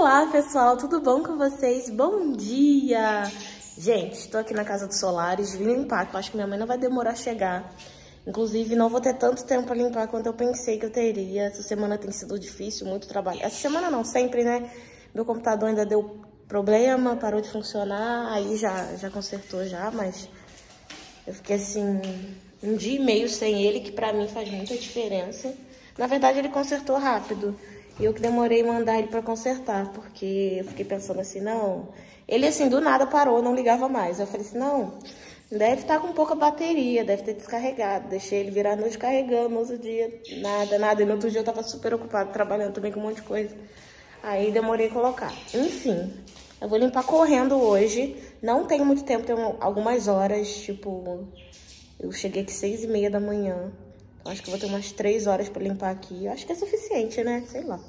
Olá pessoal, tudo bom com vocês? Bom dia! Gente, estou aqui na casa dos Solares, vim limpar, que eu acho que minha mãe não vai demorar a chegar. Inclusive, não vou ter tanto tempo para limpar quanto eu pensei que eu teria. Essa semana tem sido difícil, muito trabalho. Essa semana não, sempre, né? Meu computador ainda deu problema, parou de funcionar, aí já consertou já, mas eu fiquei assim, um dia e meio sem ele, que pra mim faz muita diferença. Na verdade, ele consertou rápido. E eu que demorei mandar ele pra consertar, porque eu fiquei pensando assim, não... Ele, assim, do nada parou, não ligava mais. Eu falei assim, não, deve estar com pouca bateria, deve ter descarregado. Deixei ele virar a noite carregando, no outro dia, nada. E no outro dia eu tava super ocupado, trabalhando também com um monte de coisa. Aí demorei a colocar. Enfim, eu vou limpar correndo hoje. Não tenho muito tempo, tenho algumas horas, tipo... Eu cheguei aqui 6h30 da manhã. Acho que eu vou ter umas 3 horas pra limpar aqui. Acho que é suficiente, né? Sei lá.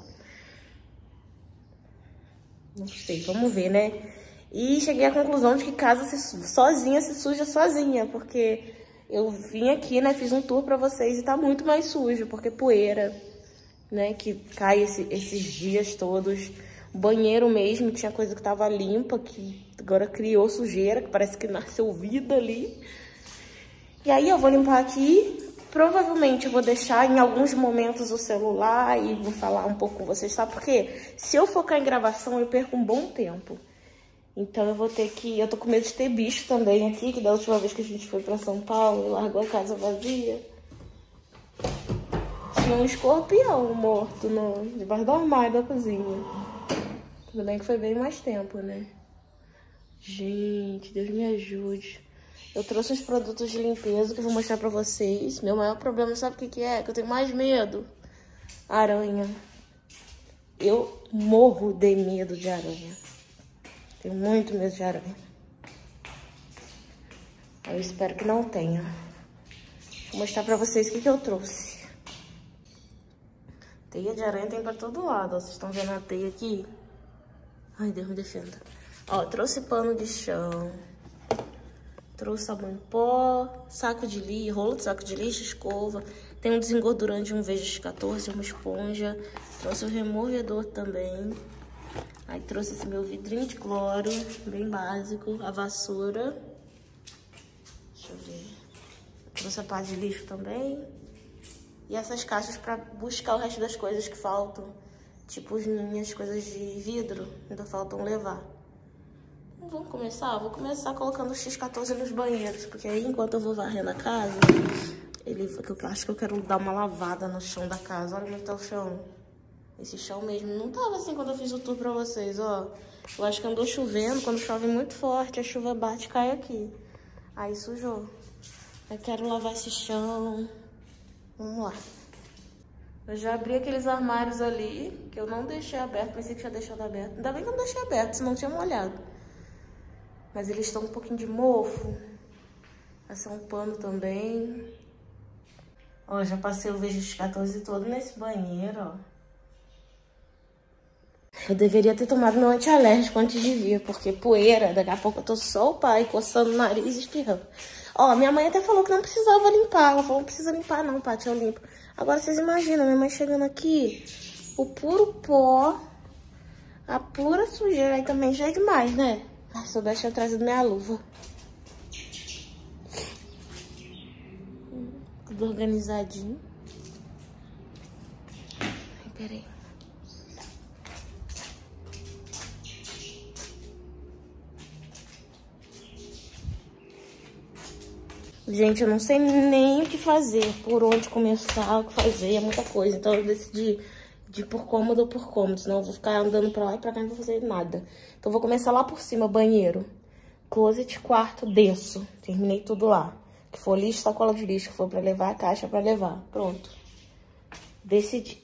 Não sei, vamos ver, né? E cheguei à conclusão de que casa sozinha se suja sozinha. Porque eu vim aqui, né? Fiz um tour pra vocês e tá muito mais sujo. Porque poeira, né? Que cai esses dias todos. O banheiro mesmo, tinha coisa que tava limpa, que agora criou sujeira, que parece que nasceu vida ali. E aí eu vou limpar aqui. Provavelmente eu vou deixar em alguns momentos o celular e vou falar um pouco com vocês, sabe? Porque se eu focar em gravação, eu perco um bom tempo. Então eu vou ter que... Eu tô com medo de ter bicho também aqui, que da última vez que a gente foi pra São Paulo, largou a casa vazia. Tinha um escorpião morto debaixo do armário da cozinha. Tudo bem que foi bem mais tempo, né? Gente, Deus me ajude. Eu trouxe uns produtos de limpeza que eu vou mostrar pra vocês. Meu maior problema, sabe o que é? Que eu tenho mais medo? Aranha. Eu morro de medo de aranha. Tenho muito medo de aranha. Eu espero que não tenha. Vou mostrar pra vocês o que eu trouxe. Teia de aranha tem pra todo lado, ó. Vocês estão vendo a teia aqui? Ai, Deus me defenda. Ó, trouxe pano de chão. Trouxe sabão em pó, saco de lixo, rolo de saco de lixo, escova. Tem um desengordurante, um VX14, uma esponja. Trouxe o removedor também. Aí trouxe esse meu vidrinho de cloro, bem básico. A vassoura. Deixa eu ver. Trouxe a pá de lixo também. E essas caixas pra buscar o resto das coisas que faltam. Tipo as minhas coisas de vidro, ainda faltam levar. Vamos começar? Vou começar colocando o X14 nos banheiros, porque aí enquanto eu vou varrendo a casa, eu acho que eu quero dar uma lavada no chão da casa. Olha como tá o chão. Esse chão mesmo não tava assim quando eu fiz o tour pra vocês, ó. Eu acho que andou chovendo, quando chove muito forte, a chuva bate e cai aqui. Aí sujou. Eu quero lavar esse chão. Vamos lá. Eu já abri aqueles armários ali, que eu não deixei aberto, pensei que tinha deixado aberto. Ainda bem que eu não deixei aberto, senão tinha molhado. Mas eles estão um pouquinho de mofo. Passar um pano também. Ó, já passei o VX14 todo nesse banheiro, ó. Eu deveria ter tomado meu antialérgico antes de vir, porque poeira, daqui a pouco eu tô só o pai coçando o nariz e espirrando. Ó, minha mãe até falou que não precisava limpar. Ela falou, não precisa limpar não, Paty, eu limpo. Agora vocês imaginam, minha mãe chegando aqui, o puro pó, a pura sujeira, aí também já é demais, né? Se eu deixar trazido minha luva. Tudo organizadinho. Ai, peraí. Gente, eu não sei nem o que fazer, por onde começar, o que fazer, é muita coisa. Então eu decidi de por cômodo ou por cômodo, senão eu vou ficar andando pra lá e pra cá e não vou fazer nada. Então eu vou começar lá por cima, banheiro, closet, quarto, desço. Terminei tudo lá. Que for lixo, sacola de lixo, que for pra levar, a caixa pra levar. Pronto. Decidi.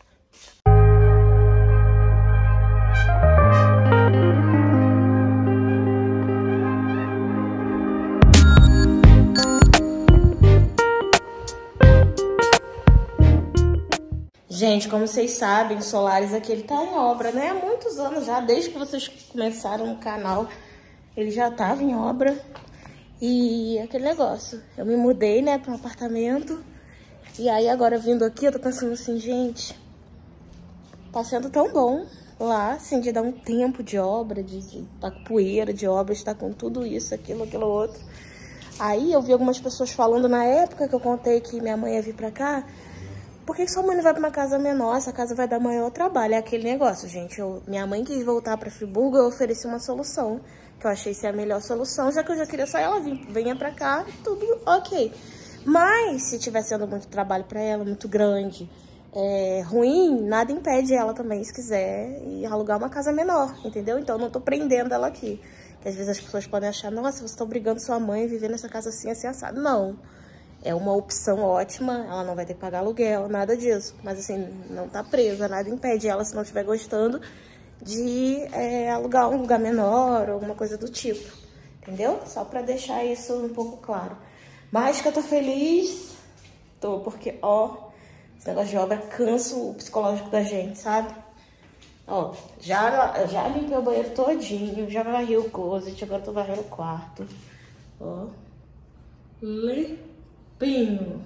Gente, como vocês sabem, o Solares aqui, ele tá em obra, né? Há muitos anos já, desde que vocês começaram o canal, ele já tava em obra. E aquele negócio, eu me mudei, né, para um apartamento. E aí agora vindo aqui, eu tô pensando assim, gente, tá sendo tão bom. lá, assim, de dar um tempo de obra, de tá com poeira de obra, de tá com tudo isso, aquilo outro. Aí eu vi algumas pessoas falando na época que eu contei que minha mãe ia vir pra cá, por que sua mãe não vai pra uma casa menor? Essa casa vai dar maior trabalho. É aquele negócio, gente. Minha mãe quis voltar pra Friburgo, eu ofereci uma solução, que eu achei ser a melhor solução, já que eu já queria só ela vir. Venha pra cá, tudo ok. Mas, se tiver sendo muito trabalho pra ela, muito grande, ruim, nada impede ela também, se quiser, ir alugar uma casa menor, entendeu? Então, eu não tô prendendo ela aqui. Que às vezes as pessoas podem achar, nossa, você tá obrigando sua mãe a viver nessa casa assim, assim, assado. Não. É uma opção ótima, ela não vai ter que pagar aluguel, nada disso. Mas assim, não tá presa, nada impede ela, se não estiver gostando, de alugar um lugar menor ou alguma coisa do tipo. Entendeu? Só pra deixar isso um pouco claro. Mas que eu tô feliz, porque, ó, esse negócio de obra cansa o psicológico da gente, sabe? Ó, já limpei o banheiro todinho, já varri o closet, agora tô varrendo o quarto. Ó, limpinho,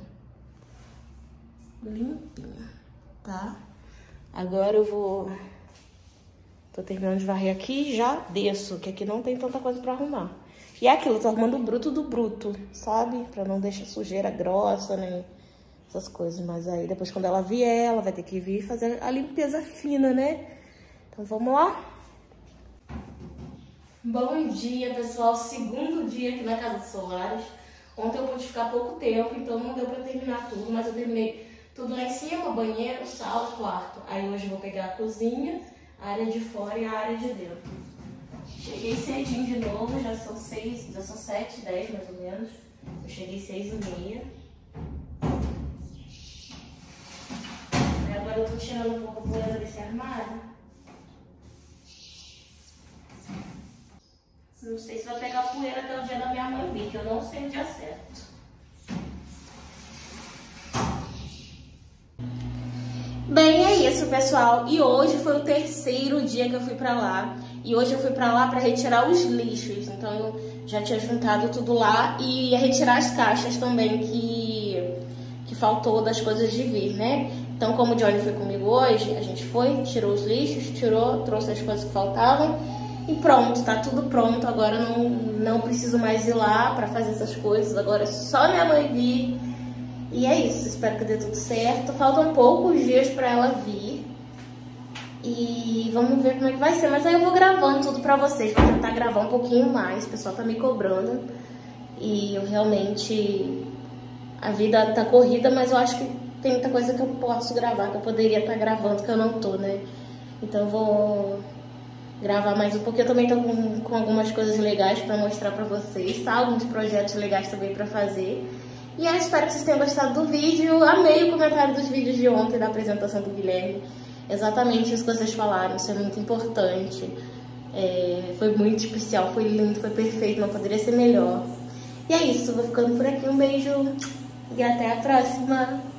tá? Agora eu tô terminando de varrer aqui e já desço, que aqui não tem tanta coisa pra arrumar. E é aquilo, eu tô arrumando o bruto do bruto, sabe? Pra não deixar sujeira grossa, né? Essas coisas. Mas aí depois quando ela vier, ela vai ter que vir fazer a limpeza fina, né? Então vamos lá? Bom dia, pessoal. Segundo dia aqui na Casa dos Solares. Ontem eu pude ficar pouco tempo, então não deu pra terminar tudo, mas eu terminei tudo lá em cima, banheiro, sala, quarto. Aí hoje eu vou pegar a cozinha, a área de fora e a área de dentro. Cheguei cedinho de novo, já são 7h10 mais ou menos. Eu cheguei 6h30. Agora eu tô tirando um pouco a poeira desse armário. Não sei se vai pegar poeira até o dia da minha mãe vir, que eu não sei o dia certo. Bem, é isso, pessoal. E hoje foi o terceiro dia que eu fui pra lá. E hoje eu fui pra lá pra retirar os lixos. Então eu já tinha juntado tudo lá e ia retirar as caixas também que faltou das coisas de vir, né? Então, como o Johnny foi comigo hoje, a gente foi, tirou os lixos, trouxe as coisas que faltavam. E pronto, tá tudo pronto. Agora eu não preciso mais ir lá pra fazer essas coisas. Agora é só minha mãe vir. E é isso, espero que dê tudo certo. Faltam poucos dias pra ela vir. E vamos ver como é que vai ser. Mas aí eu vou gravando tudo pra vocês. Vou tentar gravar um pouquinho mais. O pessoal tá me cobrando. E eu realmente... A vida tá corrida, mas eu acho que tem muita coisa que eu posso gravar, que eu poderia estar gravando, que eu não tô, né? Então eu vou gravar mais um pouquinho. Eu também tô com algumas coisas legais pra mostrar pra vocês, tá? Alguns projetos legais também pra fazer. E eu espero que vocês tenham gostado do vídeo. Amei o comentário dos vídeos de ontem, da apresentação do Guilherme. Exatamente isso que vocês falaram, isso é muito importante. Foi muito especial, foi lindo, foi perfeito, não poderia ser melhor. E é isso, vou ficando por aqui. Um beijo e até a próxima!